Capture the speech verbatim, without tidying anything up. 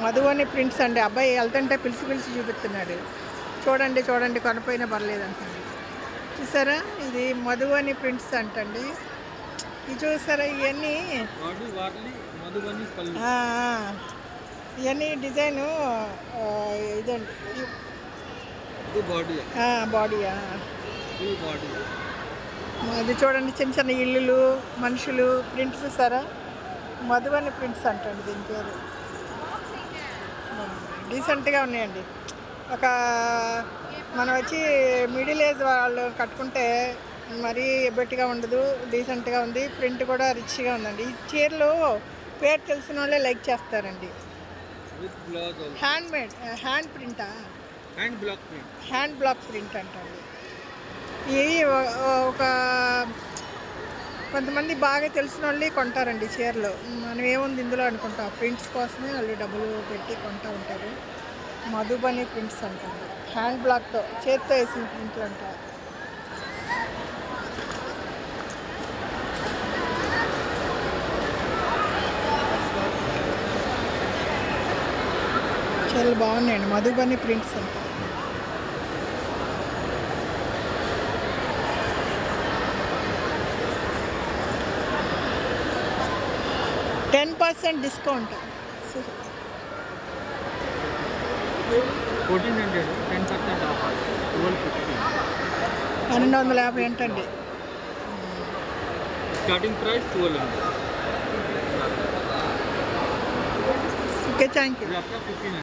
మధువని prints అండి. అబ్బాయి వెళ్తుంటే పిలిచి పిలిచి చూపిస్తున్నాడు. చూడండి చూడండి కొనపోయినా పర్లేదు అంటండి. చూసారా ఇది మధువని ప్రింట్స్ అంటండి. ఇది చూసారా ఇవన్నీ ఇవన్నీ డిజైను ఇదండి బాడీయా. ఇది చూడండి చిన్న చిన్న ఇల్లులు మనుషులు ప్రింట్స్ చూసారా. మధువని ప్రింట్స్ అంటండి దీని పేరు. డీసెంట్గా ఉన్నాయండి. ఒక మనం వచ్చి మిడిల్ ఏజ్ వాళ్ళు కట్టుకుంటే మరీ ఎబ్బెట్టిగా ఉండదు, డీసెంట్గా ఉంది. ప్రింట్ కూడా రిచ్గా ఉందండి. ఈ చీరలు పేరు తెలిసిన వాళ్ళే లైక్ చేస్తారండి. హ్యాండ్ మేడ్ హ్యాండ్ ప్రింటా hand block print hand block print అంటండి. ఇవి ఒక కొంతమంది బాగా తెలిసిన వాళ్ళు కొంటారండి చీరలు. మనం ఏముంది ఇందులో అనుకుంటాం, ప్రింట్స్ కోసమే వాళ్ళు డబ్బులు పెట్టి కొంటూ ఉంటారు. మధుబని ప్రింట్స్ అంటారు. హ్యాండ్ బ్లాక్తో చేతితో వేసిన ప్రింట్లు అంటారు. చాలా బాగున్నాయండి మధుబని ప్రింట్స్ అంటారు. Ten percent discount. పన్నెండు వందల యాభై ఏంటండి starting price twelve hundred. Okay thank you.